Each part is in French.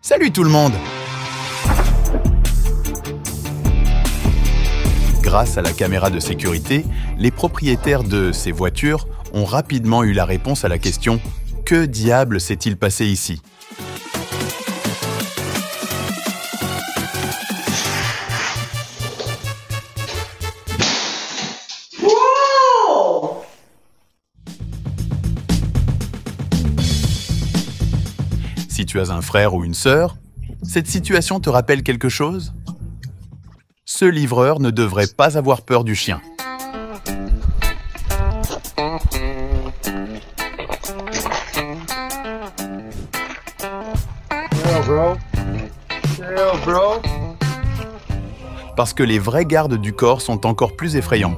Salut tout le monde! Grâce à la caméra de sécurité, les propriétaires de ces voitures ont rapidement eu la réponse à la question « Que diable s'est-il passé ici ?» Si tu as un frère ou une sœur, cette situation te rappelle quelque chose? Ce livreur ne devrait pas avoir peur du chien. Parce que les vrais gardes du corps sont encore plus effrayants.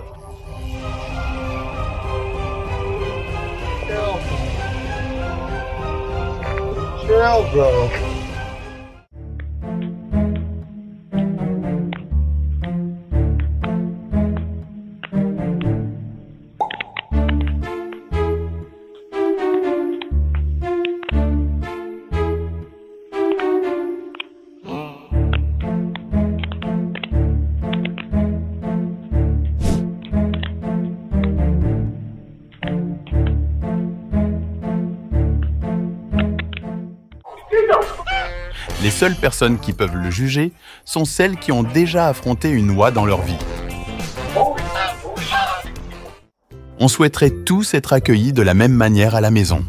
Les seules personnes qui peuvent le juger sont celles qui ont déjà affronté une oie dans leur vie. On souhaiterait tous être accueillis de la même manière à la maison.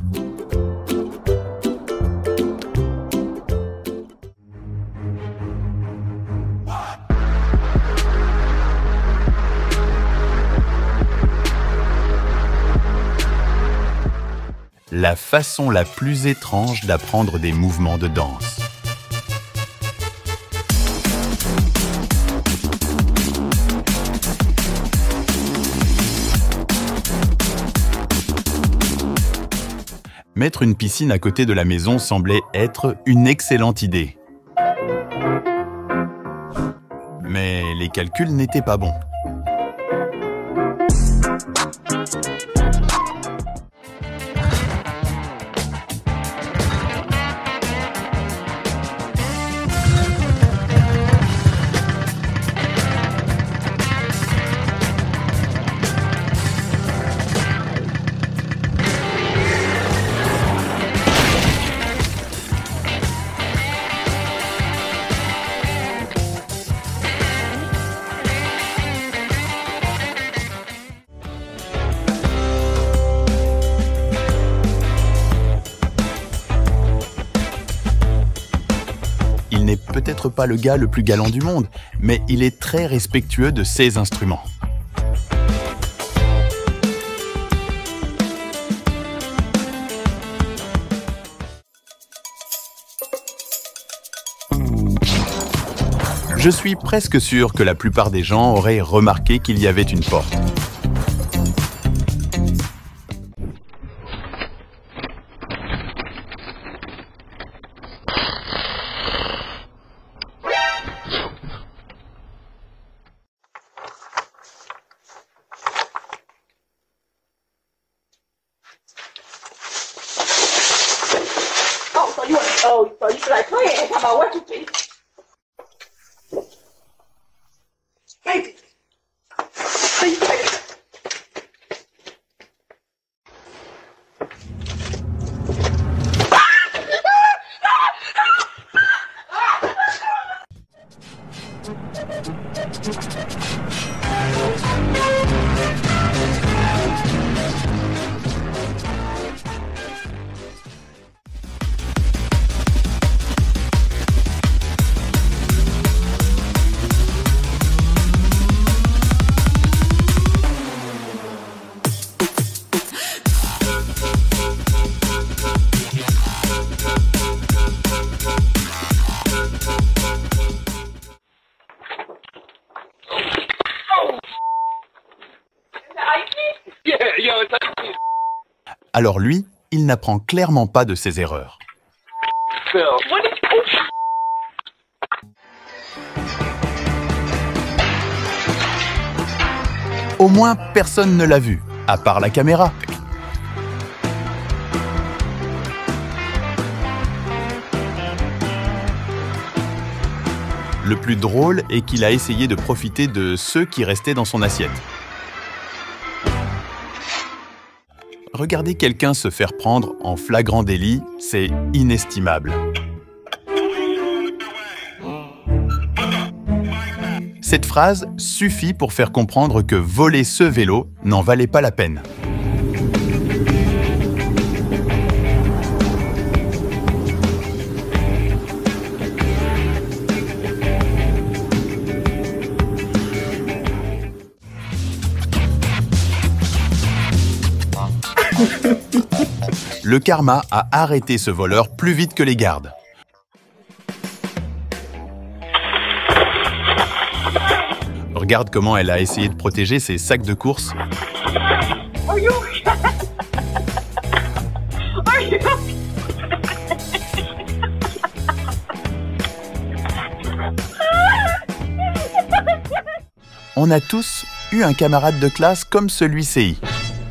La façon la plus étrange d'apprendre des mouvements de danse. Mettre une piscine à côté de la maison semblait être une excellente idée. Mais les calculs n'étaient pas bons. Il n'est peut-être pas le gars le plus galant du monde, mais il est très respectueux de ses instruments. Je suis presque sûr que la plupart des gens auraient remarqué qu'il y avait une porte. So you should like play and talk about what you think. Baby. Alors lui, il n'apprend clairement pas de ses erreurs. Au moins, personne ne l'a vu, à part la caméra. Le plus drôle est qu'il a essayé de profiter de ceux qui restaient dans son assiette. Regarder quelqu'un se faire prendre en flagrant délit, c'est inestimable. Cette phrase suffit pour faire comprendre que voler ce vélo n'en valait pas la peine. Le karma a arrêté ce voleur plus vite que les gardes. Regarde comment elle a essayé de protéger ses sacs de course. On a tous eu un camarade de classe comme celui-ci.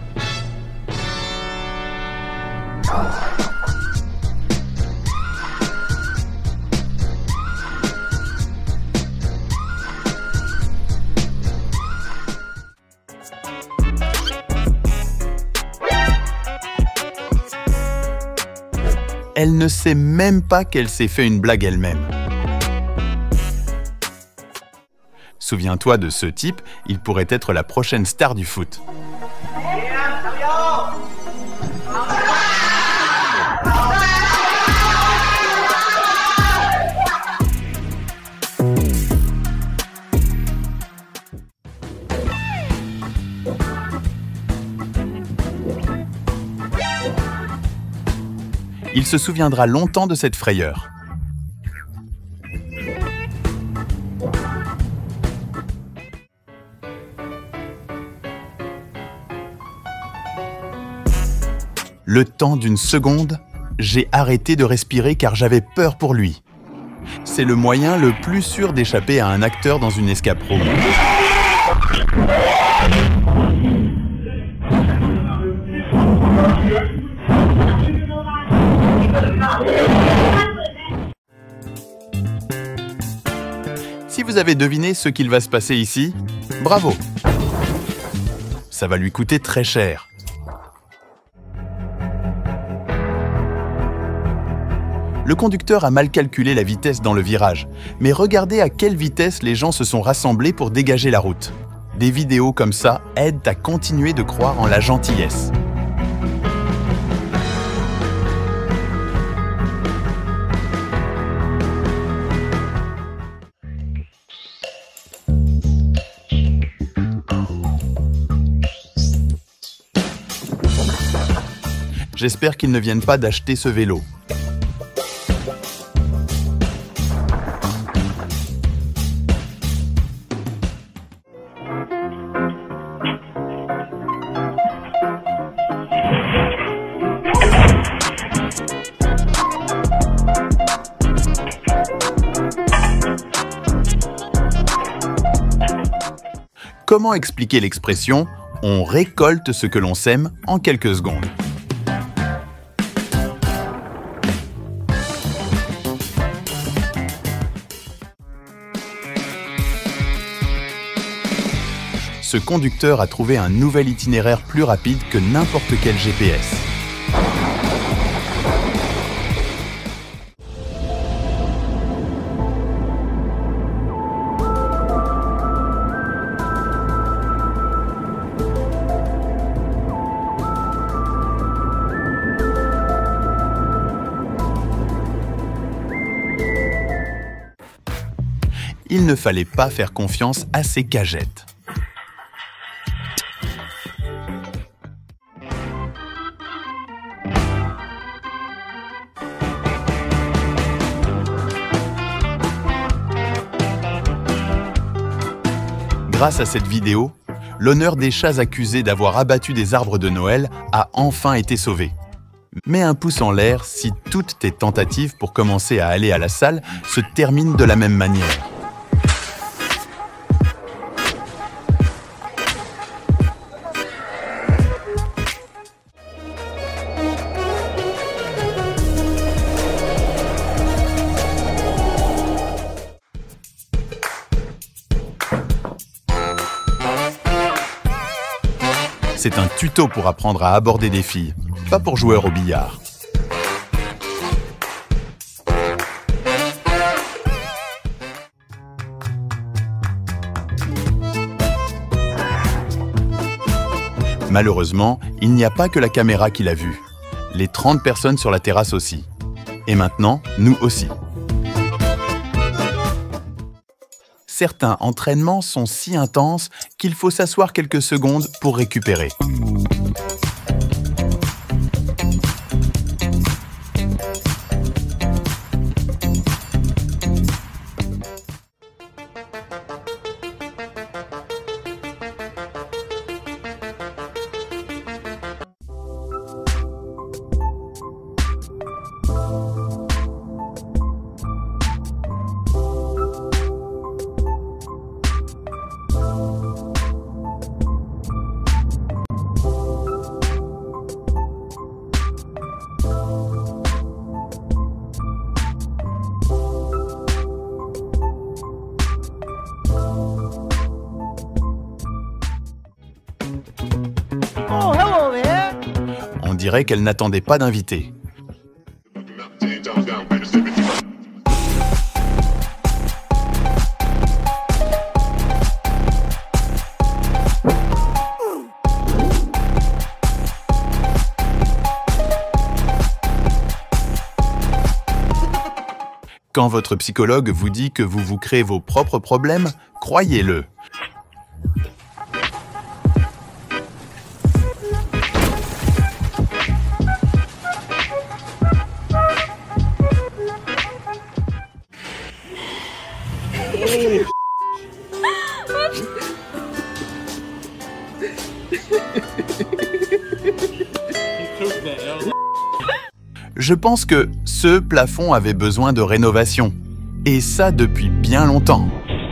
Elle ne sait même pas qu'elle s'est fait une blague elle-même. Souviens-toi de ce type, il pourrait être la prochaine star du foot. Il se souviendra longtemps de cette frayeur. Le temps d'une seconde, j'ai arrêté de respirer car j'avais peur pour lui. C'est le moyen le plus sûr d'échapper à un acteur dans une escape room. Si vous avez deviné ce qu'il va se passer ici, bravo! Ça va lui coûter très cher. Le conducteur a mal calculé la vitesse dans le virage, mais regardez à quelle vitesse les gens se sont rassemblés pour dégager la route. Des vidéos comme ça aident à continuer de croire en la gentillesse. J'espère qu'ils ne viennent pas d'acheter ce vélo. Comment expliquer l'expression « on récolte ce que l'on sème en quelques secondes » ? Ce conducteur a trouvé un nouvel itinéraire plus rapide que n'importe quel GPS. Il ne fallait pas faire confiance à ces cagettes. Grâce à cette vidéo, l'honneur des chats accusés d'avoir abattu des arbres de Noël a enfin été sauvé. Mets un pouce en l'air si toutes tes tentatives pour commencer à aller à la salle se terminent de la même manière. c'est un tuto pour apprendre à aborder des filles, pas pour jouer au billard. Malheureusement, il n'y a pas que la caméra qui l'a vu. Les 30 personnes sur la terrasse aussi. Et maintenant, nous aussi. Certains entraînements sont si intenses qu'il faut s'asseoir quelques secondes pour récupérer. Oh, hello there. On dirait qu'elle n'attendait pas d'invité. Quand votre psychologue vous dit que vous vous créez vos propres problèmes, croyez-le. Je pense que ce plafond avait besoin de rénovation. Et ça depuis bien longtemps.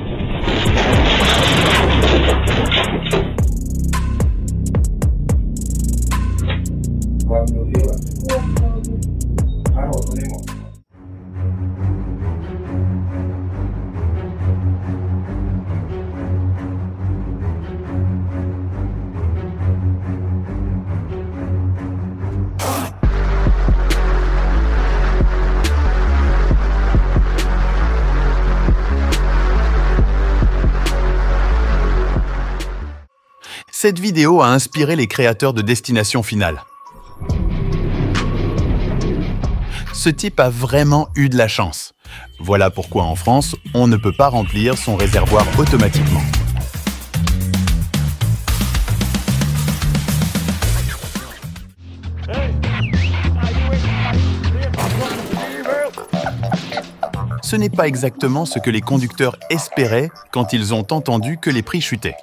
Cette vidéo a inspiré les créateurs de Destination Finale. Ce type a vraiment eu de la chance. Voilà pourquoi en France, on ne peut pas remplir son réservoir automatiquement. Ce n'est pas exactement ce que les conducteurs espéraient quand ils ont entendu que les prix chutaient.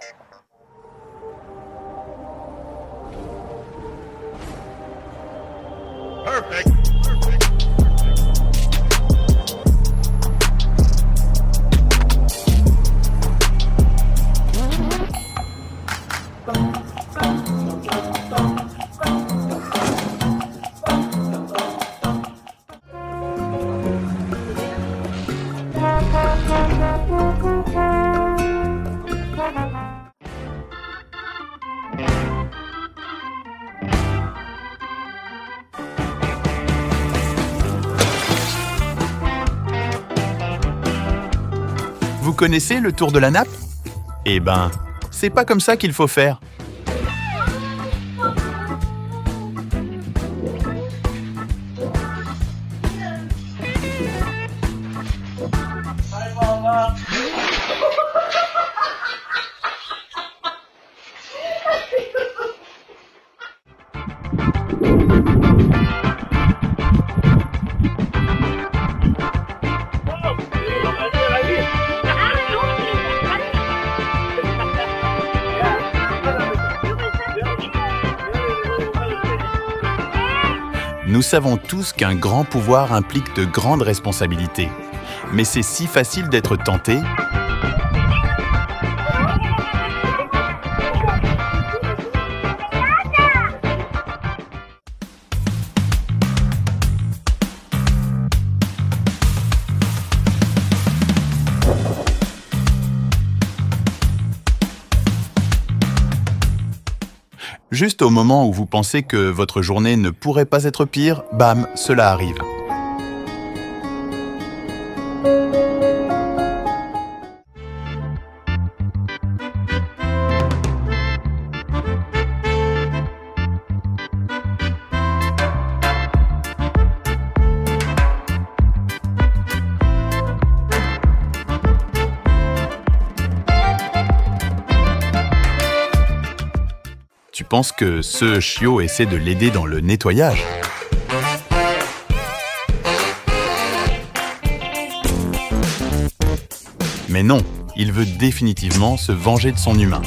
Vous connaissez le tour de la nappe? Eh ben, c'est pas comme ça qu'il faut faire. Nous savons tous qu'un grand pouvoir implique de grandes responsabilités. Mais c'est si facile d'être tenté. Juste au moment où vous pensez que votre journée ne pourrait pas être pire, bam, cela arrive. Tu penses que ce chiot essaie de l'aider dans le nettoyage? Mais non, il veut définitivement se venger de son humain.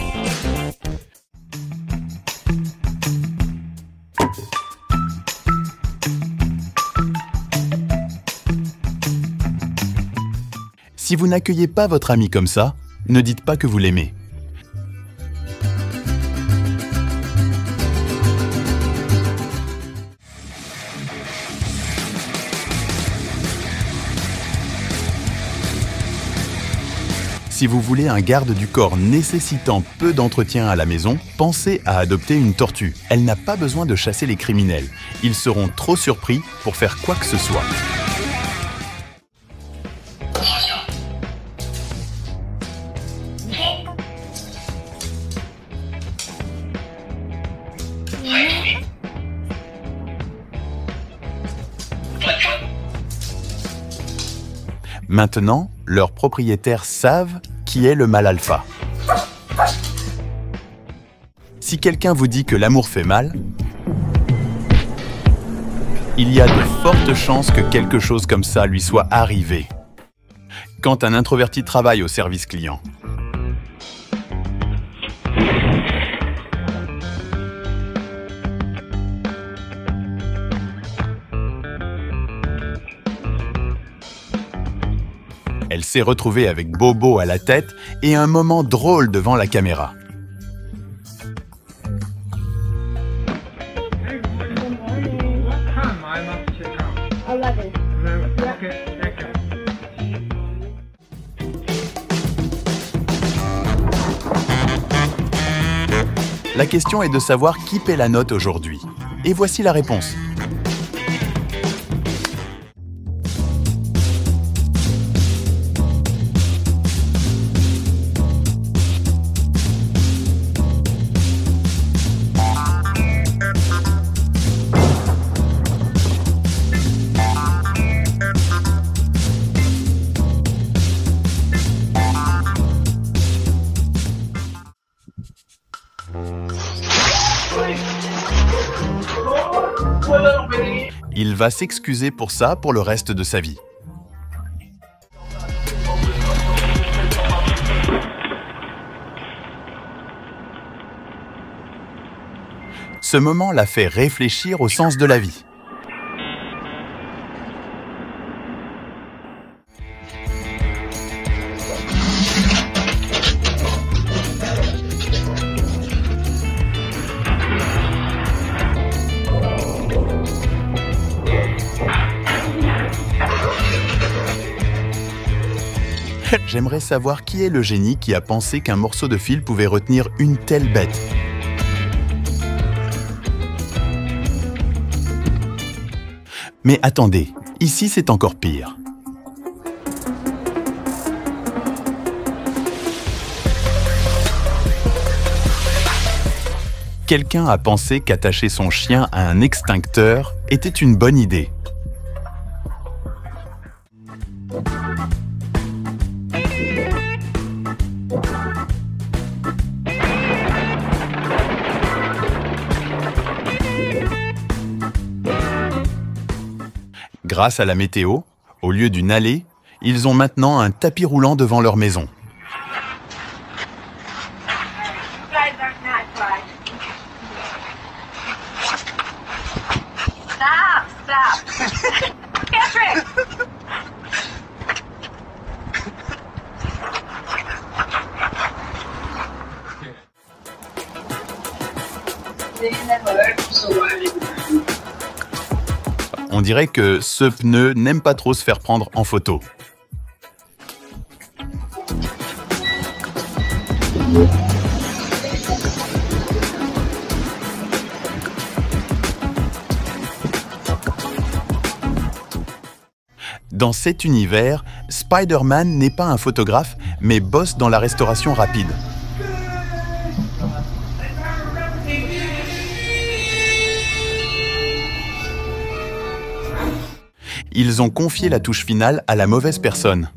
Si vous n'accueillez pas votre ami comme ça, ne dites pas que vous l'aimez. Si vous voulez un garde du corps nécessitant peu d'entretien à la maison, pensez à adopter une tortue. Elle n'a pas besoin de chasser les criminels. Ils seront trop surpris pour faire quoi que ce soit. Maintenant, leurs propriétaires savent qui est le mâle alpha. Si quelqu'un vous dit que l'amour fait mal, il y a de fortes chances que quelque chose comme ça lui soit arrivé. Quand un introverti travaille au service client, elle s'est retrouvée avec Bobo à la tête et un moment drôle devant la caméra. La question est de savoir qui paie la note aujourd'hui. Et voici la réponse. Il va s'excuser pour ça pour le reste de sa vie. Ce moment l'a fait réfléchir au sens de la vie. J'aimerais savoir qui est le génie qui a pensé qu'un morceau de fil pouvait retenir une telle bête. Mais attendez, ici c'est encore pire. Quelqu'un a pensé qu'attacher son chien à un extincteur était une bonne idée. Grâce à la météo, au lieu d'une allée, ils ont maintenant un tapis roulant devant leur maison. On dirait que ce pneu n'aime pas trop se faire prendre en photo. Dans cet univers, Spider-Man n'est pas un photographe, mais bosse dans la restauration rapide. Ils ont confié la touche finale à la mauvaise personne.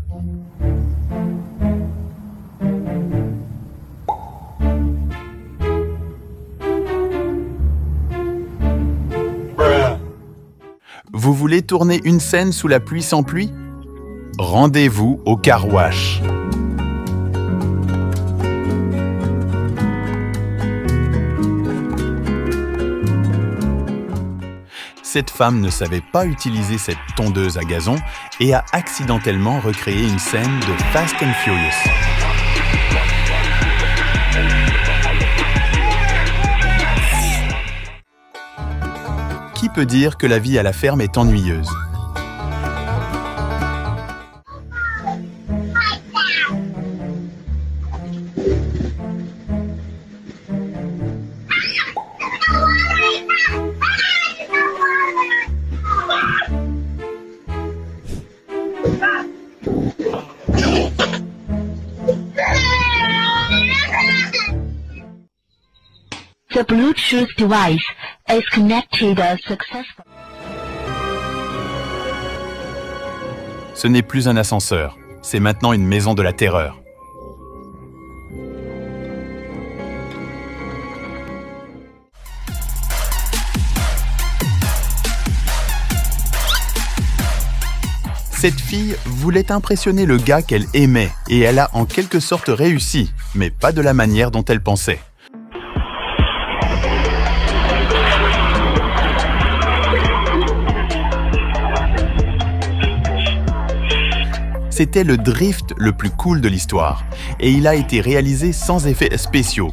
Vous voulez tourner une scène sous la pluie sans pluie? Rendez-vous au car wash. Cette femme ne savait pas utiliser cette tondeuse à gazon et a accidentellement recréé une scène de Fast and Furious. Qui peut dire que la vie à la ferme est ennuyeuse? The Bluetooth device is connected successfully. Ce n'est plus un ascenseur, c'est maintenant une maison de la terreur. Cette fille voulait impressionner le gars qu'elle aimait et elle a en quelque sorte réussi, mais pas de la manière dont elle pensait. C'était le drift le plus cool de l'histoire, et il a été réalisé sans effets spéciaux.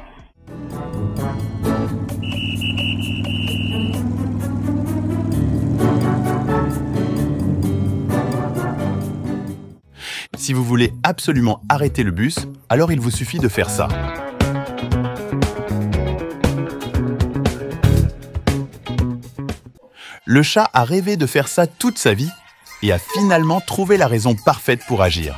Si vous voulez absolument arrêter le bus, alors il vous suffit de faire ça. Le chat a rêvé de faire ça toute sa vie, et a finalement trouvé la raison parfaite pour agir.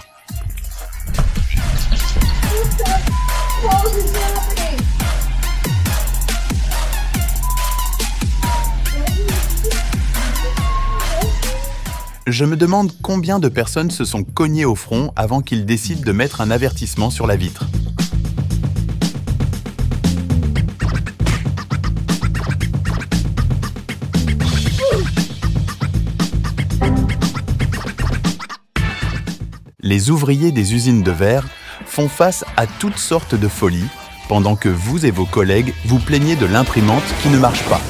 Je me demande combien de personnes se sont cognées au front avant qu'ils décident de mettre un avertissement sur la vitre. Les ouvriers des usines de verre font face à toutes sortes de folies, pendant que vous et vos collègues vous plaignez de l'imprimante qui ne marche pas.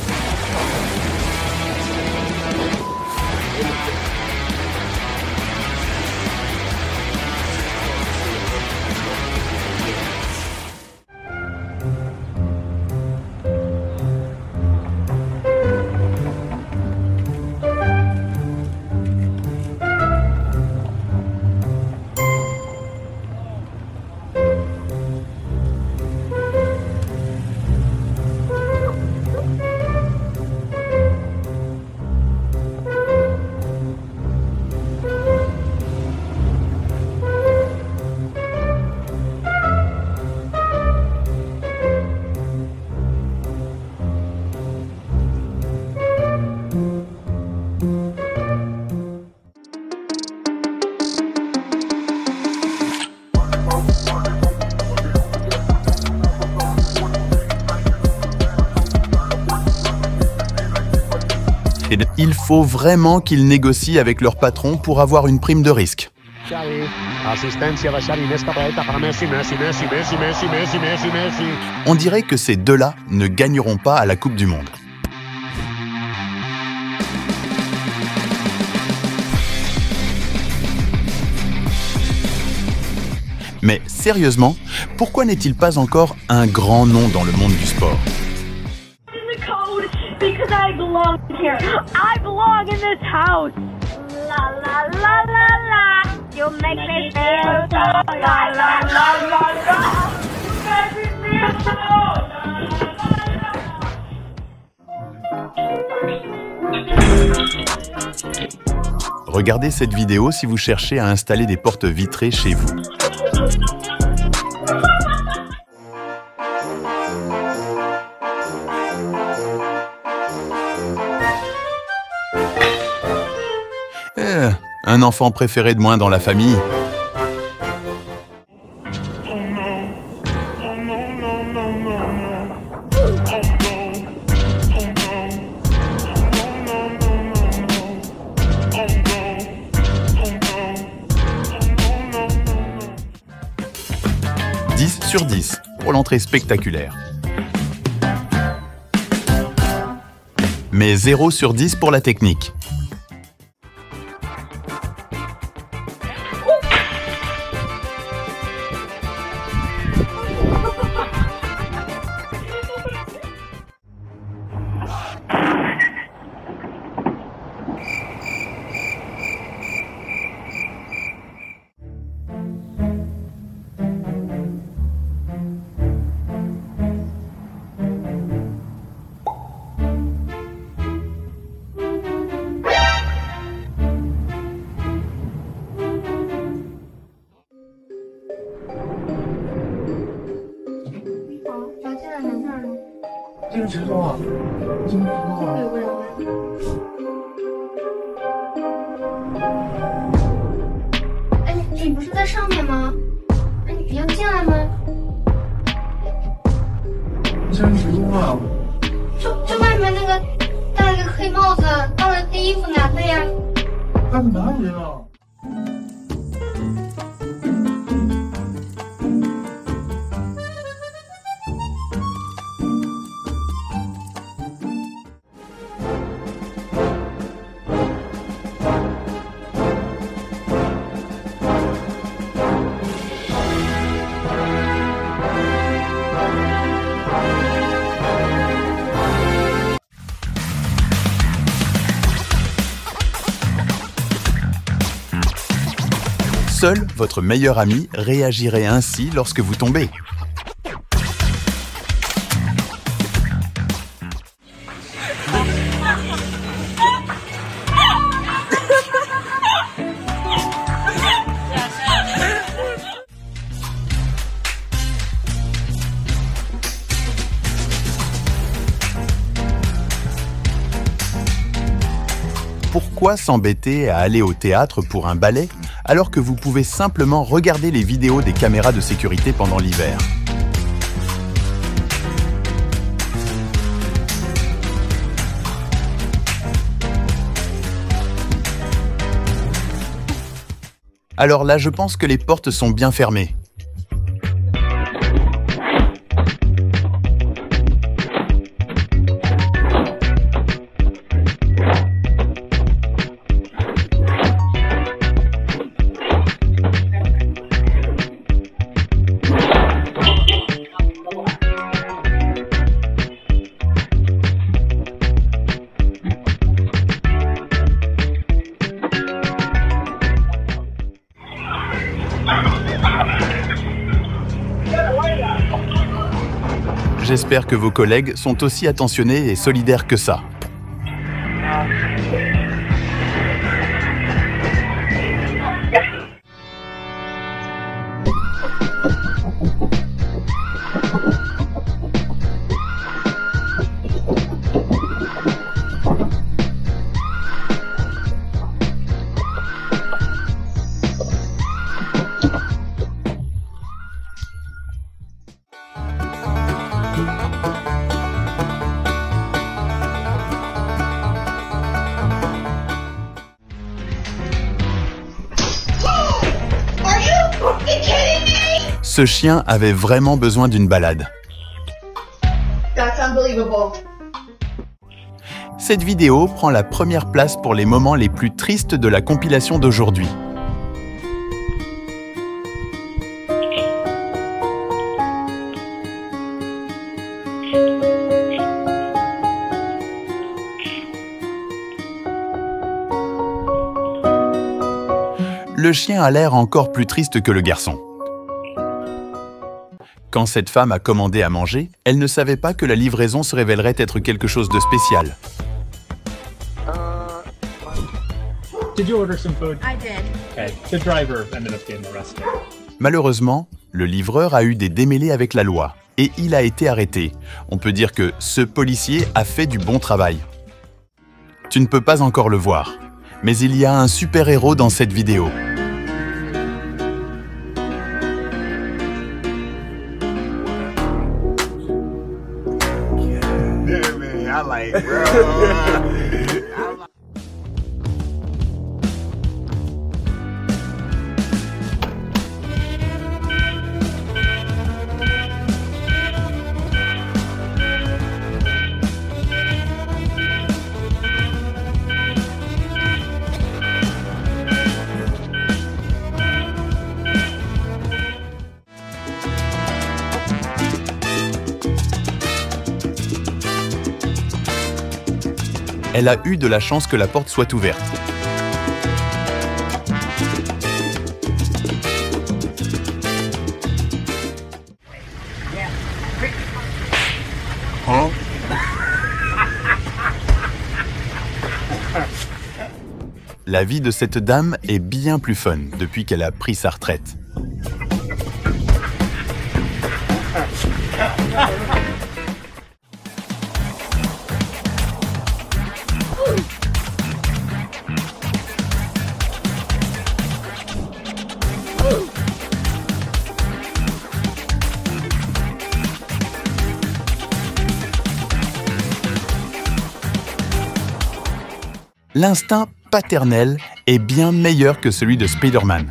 Il faut vraiment qu'ils négocient avec leur patron pour avoir une prime de risque. On dirait que ces deux-là ne gagneront pas à la Coupe du Monde. Mais sérieusement, pourquoi n'est-il pas encore un grand nom dans le monde du sport? Because I belong here. I belong in this house. La la la la la. You make me feel so. La la la la la. You make me feel so. Regardez cette vidéo si vous cherchez à installer des portes vitrées chez vous. Un enfant préféré de moins dans la famille. « 10 sur 10 pour l'entrée spectaculaire. Mais 0 sur 10 pour la technique. 你不是在上面吗？你要进来吗？就外面那个戴了个黑帽子，穿了黑衣服男的呀。 他是哪里人啊？ Seul votre meilleur ami réagirait ainsi lorsque vous tombez. Pourquoi s'embêter à aller au théâtre pour un ballet alors que vous pouvez simplement regarder les vidéos des caméras de sécurité pendant l'hiver? Alors là, je pense que les portes sont bien fermées. J'espère que vos collègues sont aussi attentionnés et solidaires que ça. Ce chien avait vraiment besoin d'une balade. That's unbelievable. Cette vidéo prend la première place pour les moments les plus tristes de la compilation d'aujourd'hui. Le chien a l'air encore plus triste que le garçon. Quand cette femme a commandé à manger, elle ne savait pas que la livraison se révélerait être quelque chose de spécial. Did you order some food? I did. Okay. The driver ended up getting arrested. Malheureusement, le livreur a eu des démêlés avec la loi et il a été arrêté. On peut dire que ce policier a fait du bon travail. Tu ne peux pas encore le voir, mais il y a un super-héros dans cette vidéo. Elle a eu de la chance que la porte soit ouverte. La vie de cette dame est bien plus fun depuis qu'elle a pris sa retraite. L'instinct paternel est bien meilleur que celui de Spider-Man.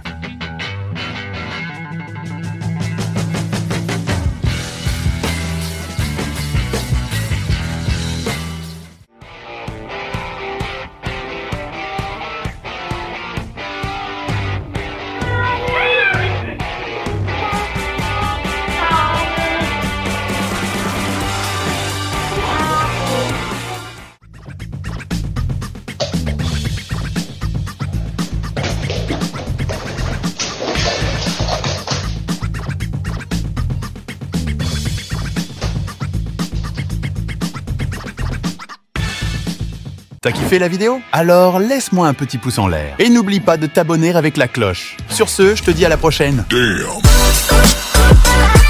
T'as kiffé la vidéo? Alors laisse-moi un petit pouce en l'air. Et n'oublie pas de t'abonner avec la cloche. Sur ce, je te dis à la prochaine. Damn.